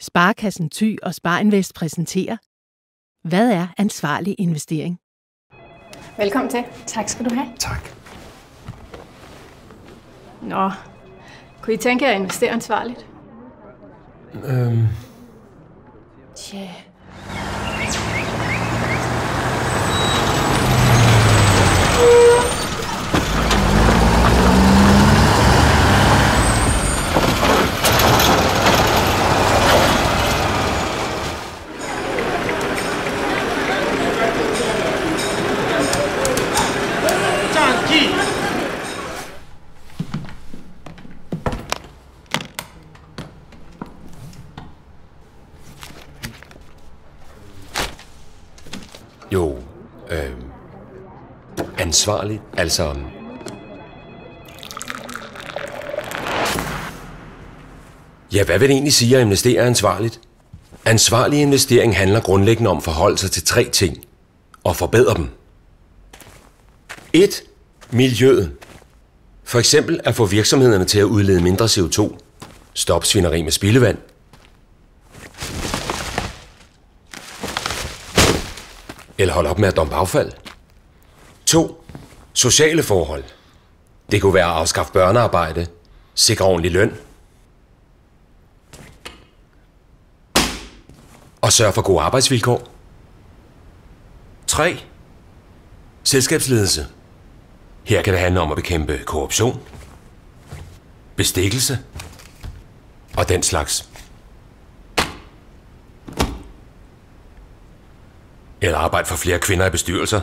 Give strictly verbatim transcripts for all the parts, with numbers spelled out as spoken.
Sparekassen Thy og SpareInvest præsenterer: Hvad er ansvarlig investering? Velkommen til. Tak skal du have. Tak. Nå, kunne I tænke jer at investere ansvarligt? Øhm... Tja... Jo, øh, ansvarligt, altså... Ja, hvad vil det egentlig sige at investere ansvarligt? Ansvarlig investering handler grundlæggende om at forholde sig til tre ting og forbedre dem. et. Miljøet. For eksempel at få virksomhederne til at udlede mindre C O to. Stop svineri med spildevand. Eller holde op med at dumpe affald. to. Sociale forhold. Det kunne være at afskaffe børnearbejde, sikre ordentlig løn og sørge for gode arbejdsvilkår. tre. Selskabsledelse. Her kan det handle om at bekæmpe korruption, bestikkelse og den slags. Eller arbejde for flere kvinder i bestyrelser.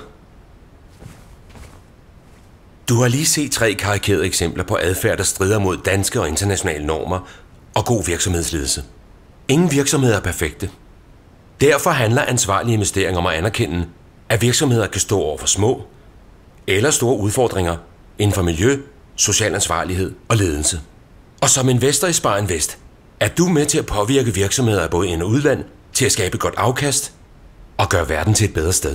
Du har lige set tre karikerede eksempler på adfærd, der strider mod danske og internationale normer og god virksomhedsledelse. Ingen virksomheder er perfekte. Derfor handler ansvarlig investering om at anerkende, at virksomheder kan stå over for små eller store udfordringer inden for miljø, social ansvarlighed og ledelse. Og som investor i SpareInvest er du med til at påvirke virksomheder både ind- og udland til at skabe godt afkast og gøre verden til et bedre sted.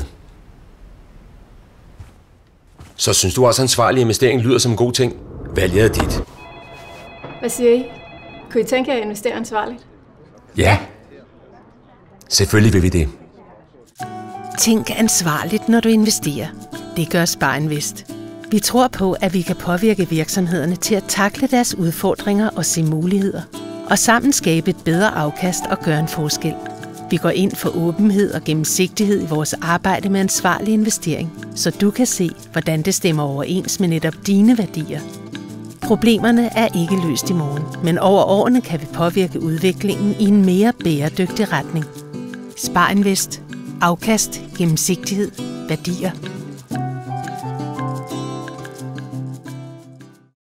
Så synes du også, at ansvarlig investering lyder som en god ting? Valget er dit. Hvad siger I? Kunne I tænke jer at investere ansvarligt? Ja. Selvfølgelig vil vi det. Tænk ansvarligt, når du investerer. Det gør SpareInvest. Vi tror på, at vi kan påvirke virksomhederne til at takle deres udfordringer og se muligheder, og sammen skabe et bedre afkast og gøre en forskel. Vi går ind for åbenhed og gennemsigtighed i vores arbejde med ansvarlig investering, så du kan se, hvordan det stemmer overens med netop dine værdier. Problemerne er ikke løst i morgen, men over årene kan vi påvirke udviklingen i en mere bæredygtig retning. SpareInvest. Afkast, gennemsigtighed, værdier.